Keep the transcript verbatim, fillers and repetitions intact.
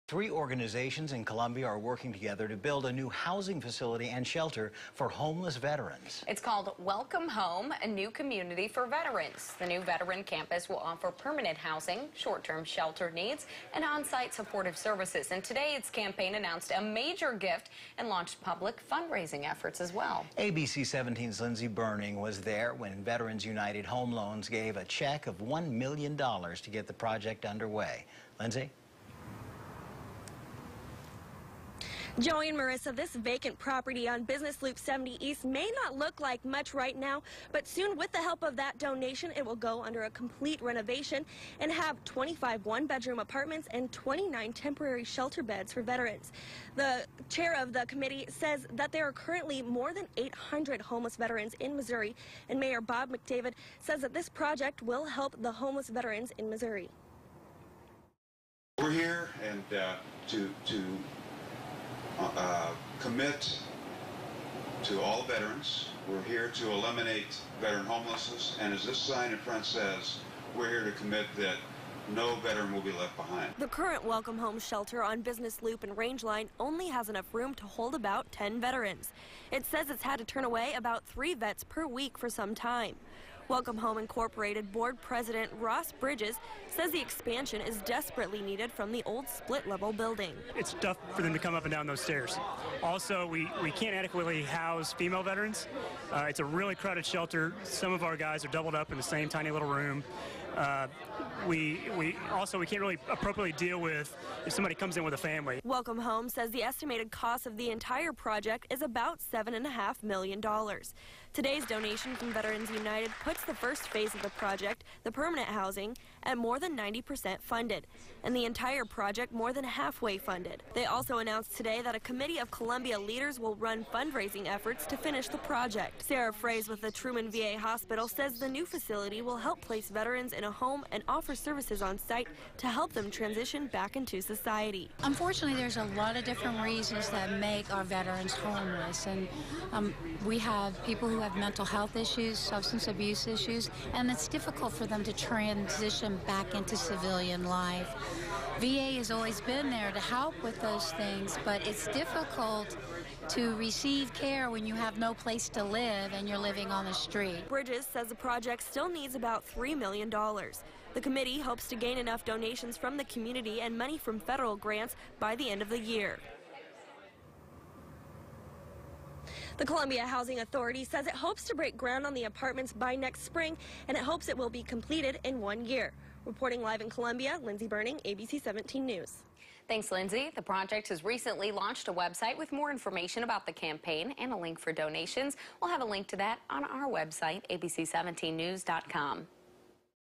Three organizations in Columbia are working together to build a new housing facility and shelter for homeless veterans. It's called Welcome Home, a new community for veterans. The new veteran campus will offer permanent housing, short-term shelter needs, and on-site supportive services. And today, its campaign announced a major gift and launched public fundraising efforts as well. A B C seventeen's Lindsey Burning was there when Veterans United Home Loans gave a check of one million dollars to get the project underway. Lindsey? Joey and Marissa, this vacant property on Business Loop seventy East may not look like much right now, but soon with the help of that donation, it will go under a complete renovation and have twenty-five one-bedroom apartments and twenty-nine temporary shelter beds for veterans. The chair of the committee says that there are currently more than eight hundred homeless veterans in Missouri, and Mayor Bob McDavid says that this project will help the homeless veterans in Missouri. We're here and uh, to to Uh, commit to all veterans. We're here to eliminate veteran homelessness, and as this sign in front says, we're here to commit that no veteran will be left behind. The current Welcome Home shelter on Business Loop and Range Line only has enough room to hold about ten veterans. It says it's had to turn away about three vets per week for some time. Welcome Home Incorporated Board President Ross Bridges says the expansion is desperately needed from the old split-level building. It's tough for them to come up and down those stairs. Also, we, we can't adequately house female veterans. Uh, it's a really crowded shelter. Some of our guys are doubled up in the same tiny little room. Uh, we, we also, we can't really appropriately deal with if somebody comes in with a family. Welcome Home says the estimated cost of the entire project is about seven and a half million dollars. Today's donation from Veterans United puts the first phase of the project, the permanent housing, at more than ninety percent funded, and the entire project more than halfway funded. They also announced today that a committee of Columbia leaders will run fundraising efforts to finish the project. Sarah Fraze with the Truman V A Hospital says the new facility will help place veterans in a home and offer services on site to help them transition back into society. Unfortunately, there's a lot of different reasons that make our veterans homeless, and um, we have people who have mental health issues, substance abuse issues, and it's difficult for them to transition back into civilian life. V A has always been there to help with those things, but it's difficult to receive care when you have no place to live and you're living on the street. Bridges says the project still needs about three million dollars. The committee hopes to gain enough donations from the community and money from federal grants by the end of the year. The Columbia Housing Authority says it hopes to break ground on the apartments by next spring, and it hopes it will be completed in one year. Reporting live in Columbia, Lindsey Burning, A B C seventeen News. Thanks, Lindsey. The project has recently launched a website with more information about the campaign and a link for donations. We'll have a link to that on our website, A B C seventeen news dot com.